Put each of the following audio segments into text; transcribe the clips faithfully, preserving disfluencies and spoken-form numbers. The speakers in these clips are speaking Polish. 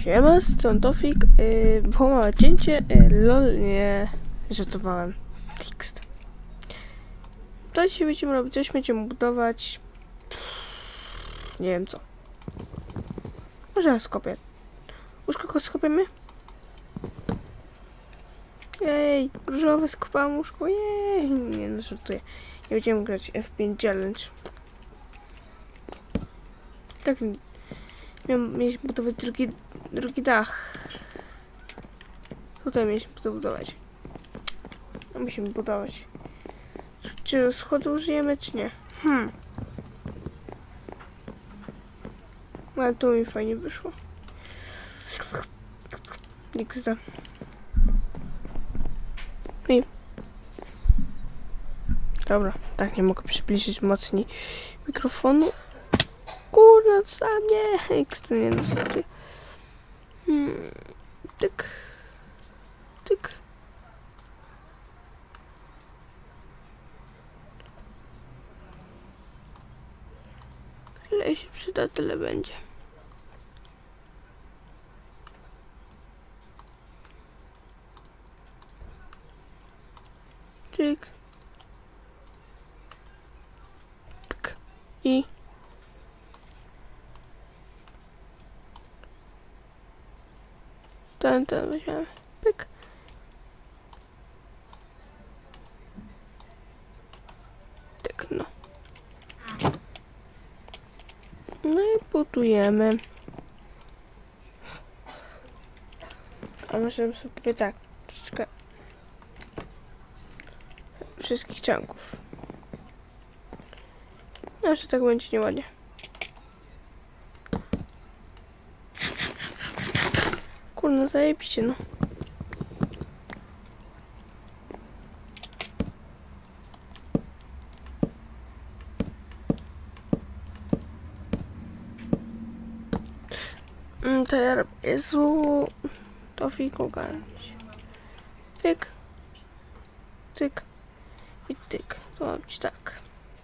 Siema, stąd Tofik, yy, było małe cięcie, yy, lol, nie, żartowałem, tekst. To dzisiaj będziemy robić coś, będziemy budować, nie wiem co. Może ja skopię. Łóżko skopiemy? Jej, różowe skopałam łóżko, jej, nie no, żartuję. Nie będziemy grać F pięć Challenge. Tak, miałem, mieliśmy budować drugi, drugi dach. Tutaj mieliśmy to budować. No, musimy budować. Czy schodu użyjemy, czy nie? Hmm. Ale to mi fajnie wyszło. Nikt da. I. Dobra, tak nie mogę przybliżyć mocniej mikrofonu. Kurna, za mnie. X to nie no, hmm. Tyk. Tyk. Ile się przyda, tyle będzie. Tyk. Tyk. I. Ten, ten weźmiemy. Pyk. Tak, no. No i budujemy. A możemy sobie tak, troszeczkę wszystkich cianków. No, że tak będzie nieładnie. Kurna, zajebiście, no. Mm, to ja robię. Jezu. To fiku garnić. Pyk. Tyk. I tyk. To ma być tak.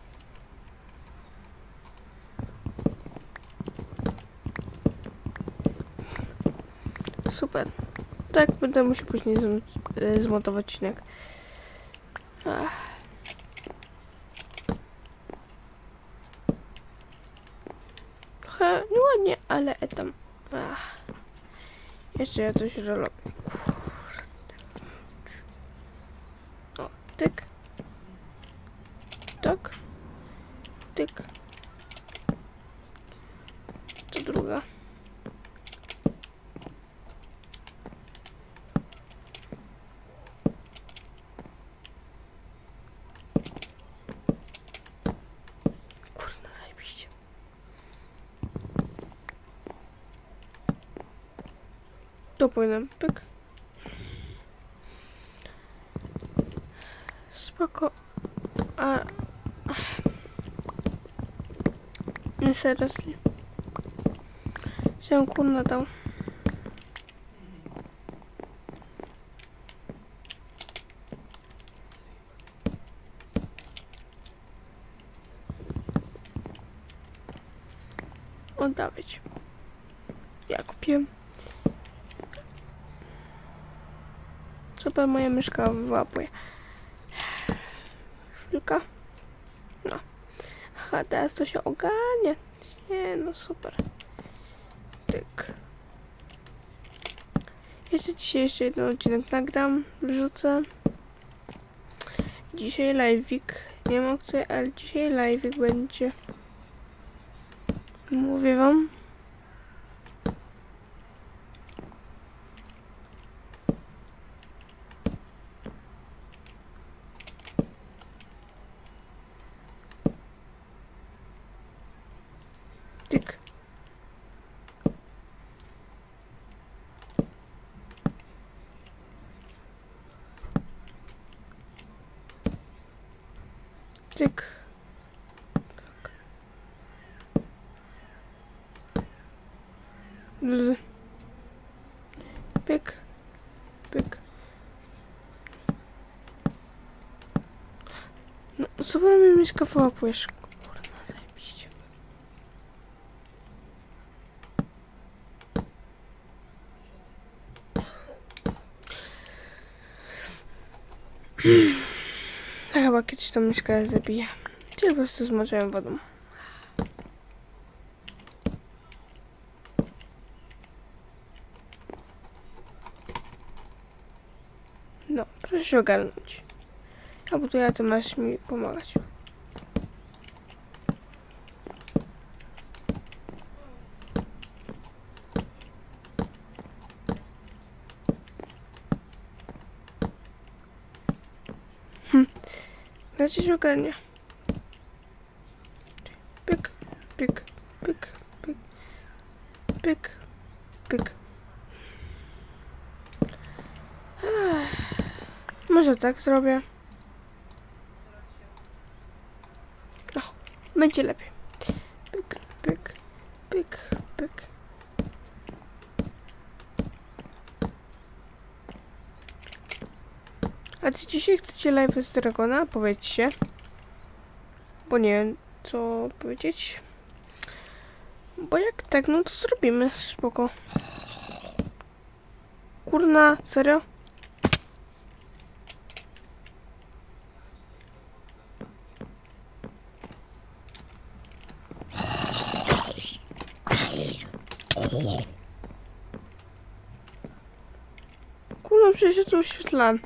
Super. Tak, będę musiał później zmontować odcinek. Ach. Trochę nieładnie, ale etam. Ach. Jeszcze ja coś robię. O, tyk. Tak. Tyk. To druga. Kurna, zajebiście. To powinnam, pyk. Spoko. A... Nie seriously. Się kurna dał. Oddawać. Ja kupiłem. Super, moja myszka wyłapuje. Chwilka. No. Aha, teraz to się ogarnia. Nie, no super. Tyk. Jeszcze dzisiaj jeszcze jeden odcinek nagram, wrzucę. Dzisiaj live'ik. Nie wiem o której, ale dzisiaj live'ik będzie. Mówię wam. Tyk. Tyk. Tak. Pyk. Pyk. No, super mi myszka wyłapujesz. Kurna, zajebiście. A chyba kiedyś tą myszkę zabiję. Czyli po prostu zmoczają wodą. No, proszę się ogarnąć. A bo to ja, ty masz mi pomagać. Hm. Znaczy się ogarnia. Pyk, pyk, pyk, pyk, pyk, pyk. Może tak zrobię. No, będzie lepiej. Pyk, pyk, pyk, pyk. A czy dzisiaj chcecie live z Dragona? Powiedzcie. Bo nie wiem, co powiedzieć. Bo jak tak, no to zrobimy. Spoko. Kurna, serio? Kurna, przecież ja tu oświetlam.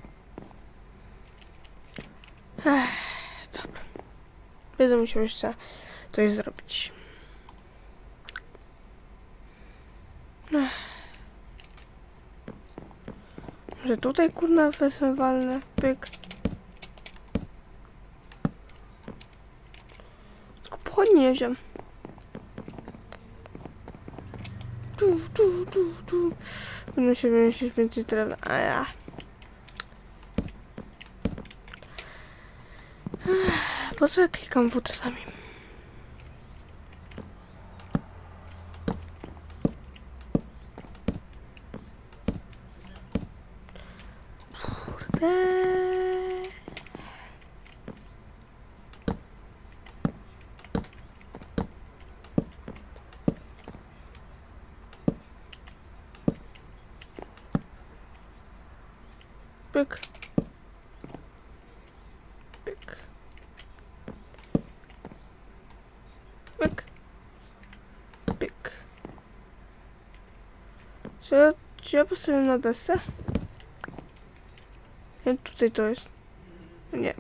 Ech, dobra. Będę musiał jeszcze coś zrobić. Ech. Może tutaj kurna wezmę walnę. Pyk. Tylko pochodnie nie wziąłem. Tu, tu, tu, tu. Będę się wziąć więcej drewna. A ja. Ech, po co ja klikam w czasami? Kurde. Pyk. Pyk. Pyk. Pyk. Czy ja, czy ja postawię na desce? Nie, tutaj to jest. Nie.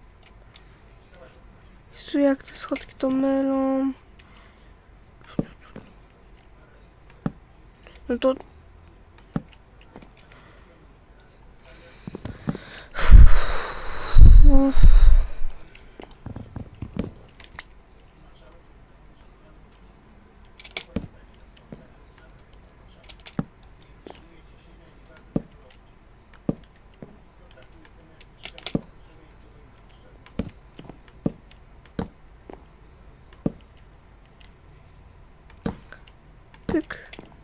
Jezu, jak te schodki to mylą. No to... Pyk.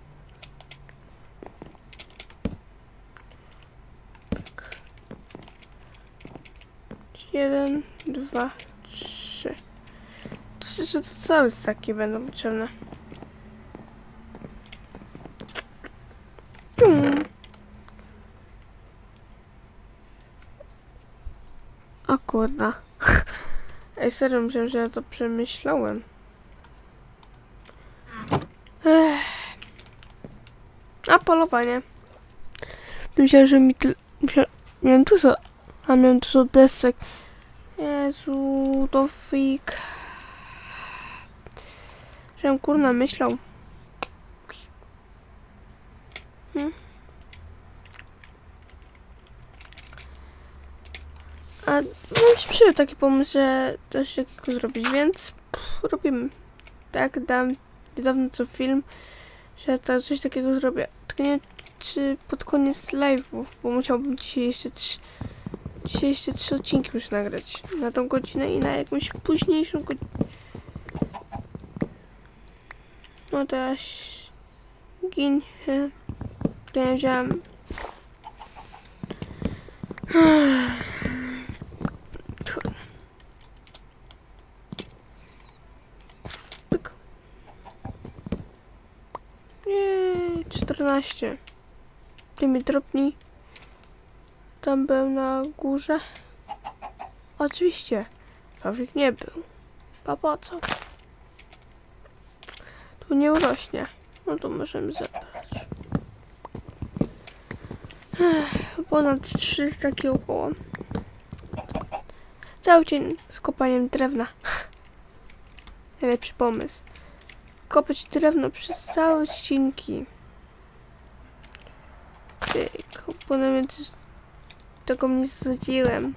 Pyk. Jeden, dwa, trzy. To przecież to całe staki będą potrzebne. Hmm. O kurna. Ej, serio, myślałem, że ja to przemyślałem. Ech. A polowanie. Myślałem, że mi tyle... Miałem dużo... A miałem dużo desek. Jezu, to fik. Żebym kurna myślał. Hmm. A mam się przyjął taki pomysł, że coś takiego zrobić, więc pff, robimy. Tak, dam niedawno co film, że to coś takiego zrobię. Tylko nie czy pod koniec live'ów, bo musiałbym dzisiaj jeszcze trzy, dzisiaj jeszcze trzy odcinki już nagrać. Na tą godzinę i na jakąś późniejszą godzinę. No teraz gin. To ja wziąłem. Pyk. Jej, czternaście. Ty mi dropnij. Tam był na górze. Oczywiście. Pawlik nie był. A po co? Tu nie urośnie. No to możemy zabrać. Ech, ponad trzysta kilo około. Cały dzień z kopaniem drewna. Najlepszy pomysł. Kopać drewno przez całe odcinki. Tyk, bo nawet tego nie zasadziłem.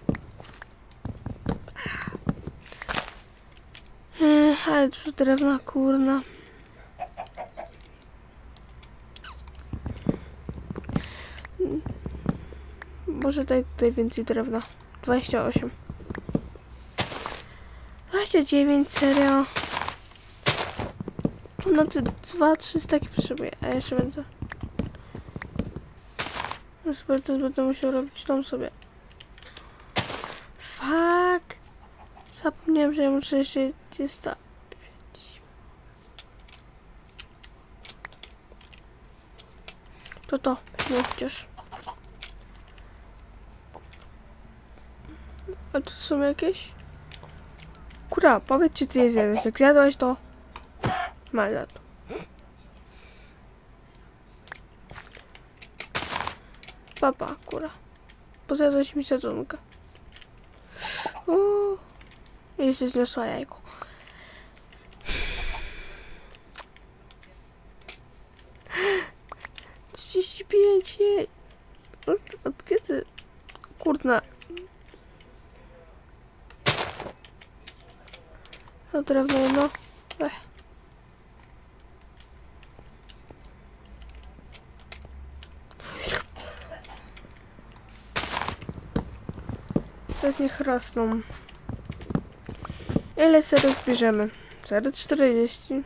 Ech, ale dużo drewna, kurna. Może daj tutaj więcej drewna. dwadzieścia osiem. dwadzieścia dziewięć, serio. No te dwa, trzy staki potrzebuję, a jeszcze będę... No super, teraz będę musiał robić dom sobie. Fuck! Zapomniałem, że ja muszę jeszcze je stawić. To to, nie chociaż. A tu są jakieś? Kura, powiedz, czy ty je zjadłeś. Jak zjadłeś, to... Ma za to. Papa, kura. Pozjadłeś mi sadzonkę. Uuu. I się zniosła jajko. trzydzieści pięć jej. Od, od kiedy? Kurna. No drewno jedno. Ech. Teraz niech rosną. Ile serio zbierzemy? zero przecinek czterdzieści.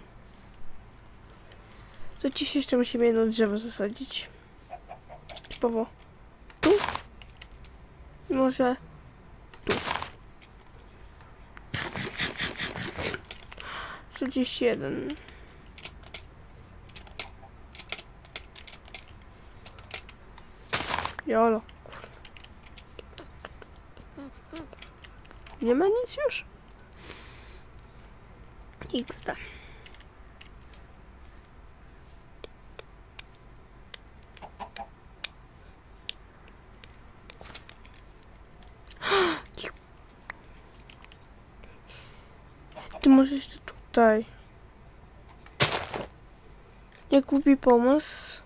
To dziś jeszcze musimy jedno drzewo zasadzić. Typowo. Tu? I może tu. trzydzieści jeden. Jolo. Nie ma nic już? iks de. Ty możesz jeszcze tutaj. Jak głupi pomysł.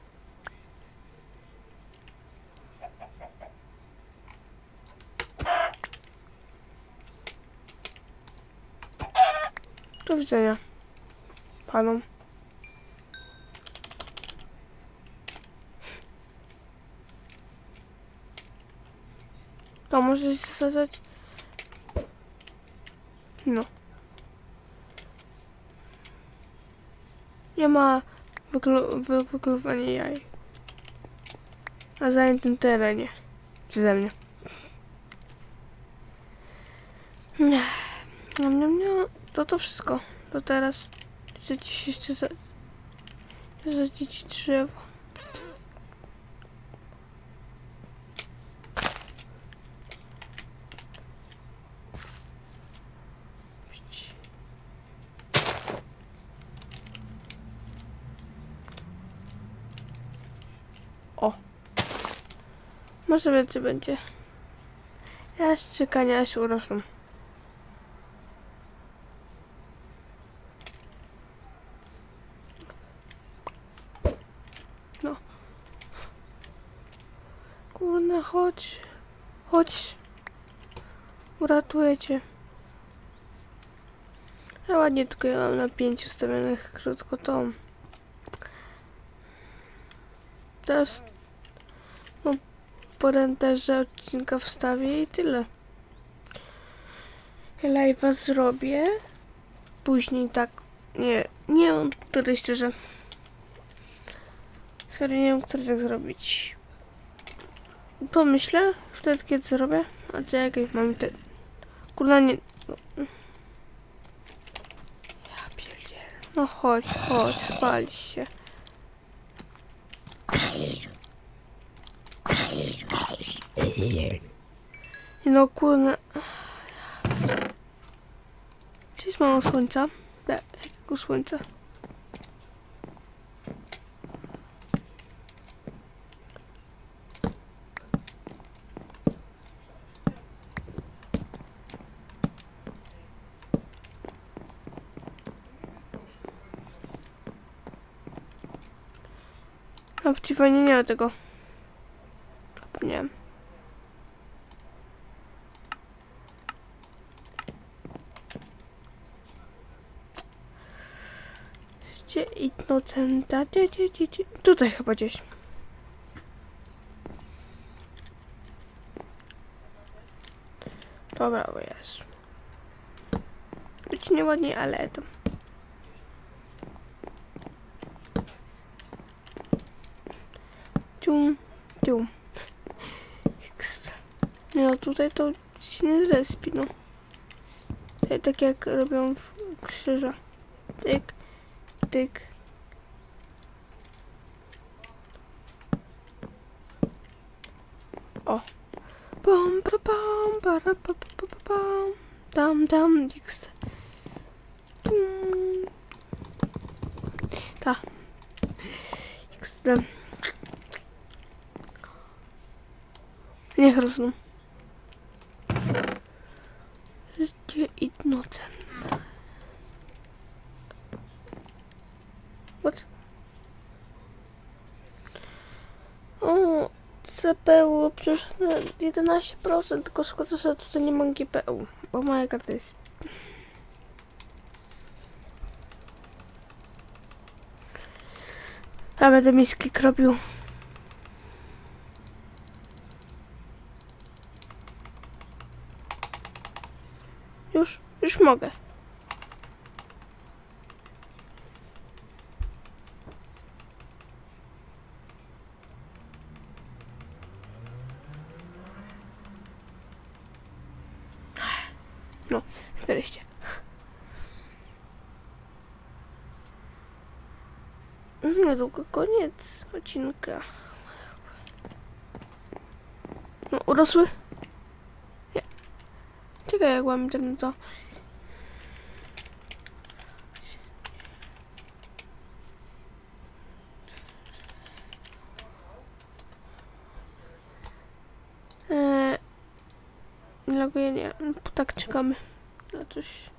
Do widzenia panom. To możesz zasadzać. No. Nie ma wyklu wy wykluwania jaj. Na zajętym terenie. Przeze mnie. Nie. Nie, nie, nie. To to wszystko. To teraz chcę ci jeszcze za zasadzić drzewo. O. Może więcej będzie. Ja z czekania aż urosną. No. Kurna, chodź. Chodź. Uratuję cię. Ja ładnie, tylko ja mam na pięć ustawionych krótko tą. Teraz no, po renderze odcinka wstawię i tyle. Live'a zrobię. Później tak. Nie, nie wiem, który szczerze. Serio nie wiem, który tak zrobić. Pomyślę wtedy, kiedy zrobię. A czy jakieś mam te... Kurna, nie... No. Ja pierdzielę. No chodź, chodź, spal się. No kurna... Czy jest mało słońca? Nie, jakiego słońca? A w Tiffany nie ma tego. Nie. Gdzie Innocenta? Gdzie, gdzie, gdzie, gdzie? Tutaj chyba gdzieś. Dobra, bo jest. Być nieładnie, ale to. Cium, cium. No tutaj to się nie zrespi, no. Tak jak robią w krzyża. Tyk, tyk. O. Pom, pra, pam, para, pa, pa, pa, pa, pam. Tam, tam, next. Ta. Next. Niech rosną. Gdzie Innocent? What? O, C P U przecież jedenaście procent, tylko szkoda, że tutaj nie mam G P U, bo moja karta jest... A będę mi sklik robił. Już, już mogę. No, wreszcie. Niedługo koniec odcinka. No, urosły? Nie. Czekaj, jak mam internet, to... Eee, nie laguje, nie. Tak czekamy na coś.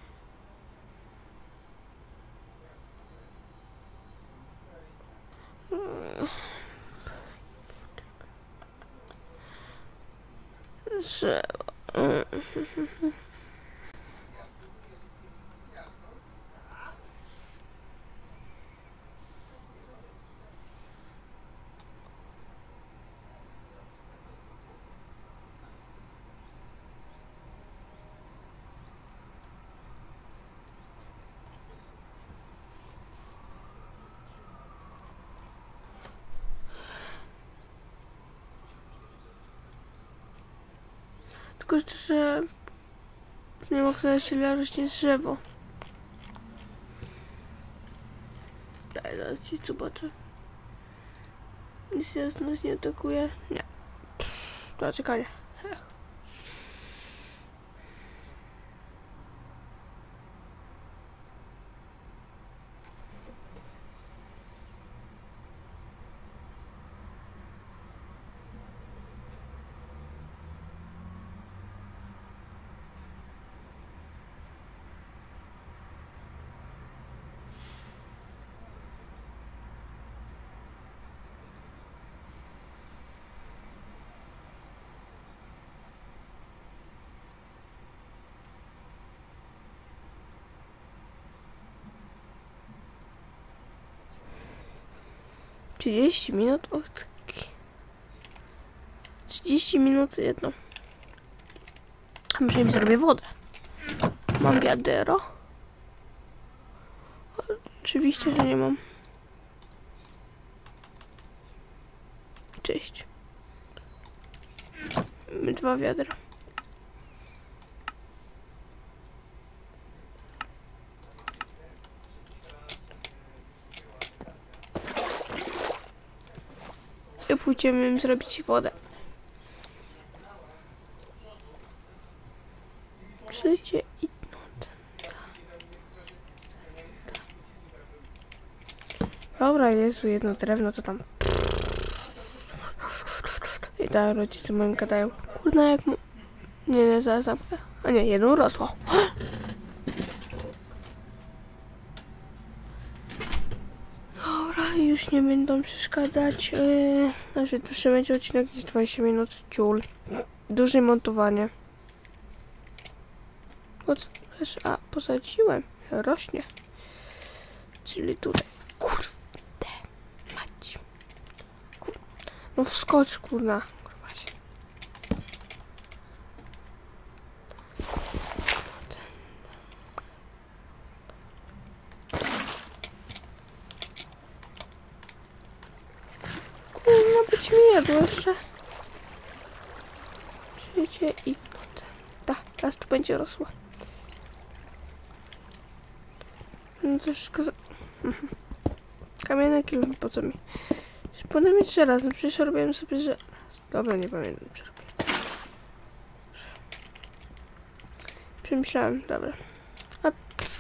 Że... Tylko, że nie mogę znaleźć, ile rośnie drzewo. Daj, zaraz ci zobaczę. Nic nas nie atakuje. Nie. Do czekania. trzydzieści minut od... trzydzieści minut jedno. A może im zrobię wodę. Mam wiadero. Oczywiście, że nie mam. Cześć. Mamy dwa wiadra. I pójdziemy im zrobić wodę. Dobra, Jezu, jedno drewno to tam... I tak rodzice moim gadają. Kurna, jak... Nie, nie, zaraz zamknę. A nie, jedno urosło. Dobra, już nie będą przeszkadzać. Yy, znaczy, dłuższy będzie odcinek gdzieś dwadzieścia minut. Ciul. Duże montowanie. Pod, a, posadziłem. Rośnie. Czyli tutaj. Kurde. Mać. Kur... No wskocz, kurna. Kurwa się. Kurna, być mi jadło jeszcze. Wiecie i... Ta, teraz tu będzie rosła. No to wszystko... Za... Mhm. Kamienny kilo, po co mi? Powinien mieć żelaz, no przecież robiłem sobie żelaz. Dobra, nie pamiętam, co robiłem. Przemyślałem, dobra. A...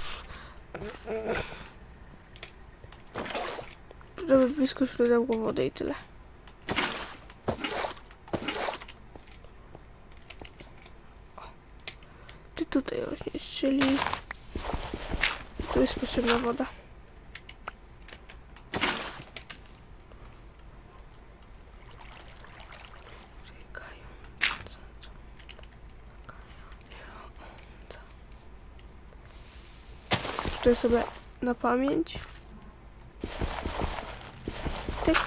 Żeby blisko źródełko wody i tyle. O. Ty tutaj rośniesz, czyli... Tu jest potrzebna woda. Tutaj sobie na pamięć. Tyk.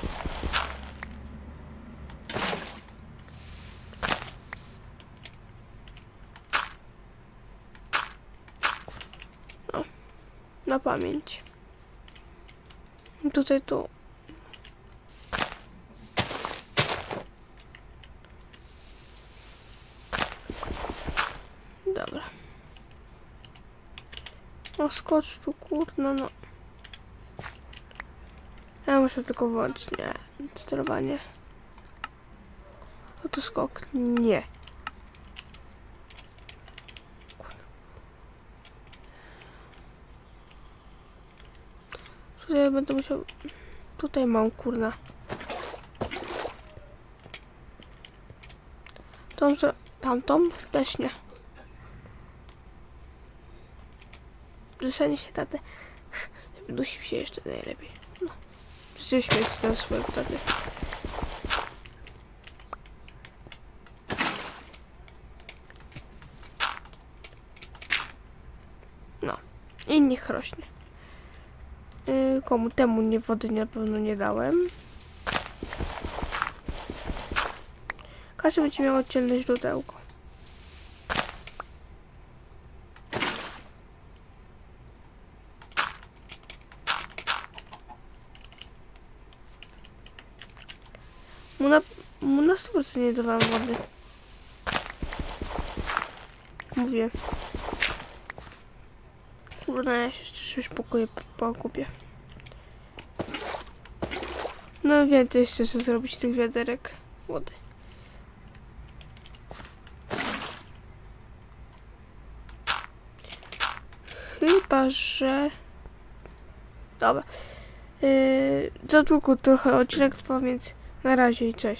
No. Na pamięć. Tutaj tu. Dobra. No skocz tu, kurna, no. Ja muszę tylko włączyć, nie, sterowanie. No to skok, nie. Tutaj będę musiał... Tutaj mam, kurna. Tą, tamtą też nie. Dostanie się tatę. Dusił się jeszcze najlepiej. No. Przecież śmieć na swojego taty. No. I niech rośnie. Yy, komu temu nie wody na pewno nie dałem. Każdy będzie miał oddzielne źródełko. Mu na, mu na sto procent nie dawałam wody. Mówię. Kurna, ja się jeszcze coś pokoję pokupię. No więcej jeszcze chcę zrobić tych wiaderek wody. Chyba, że... Dobra. Yy, za tylko trochę odcinek trwa, więc na razie i cześć.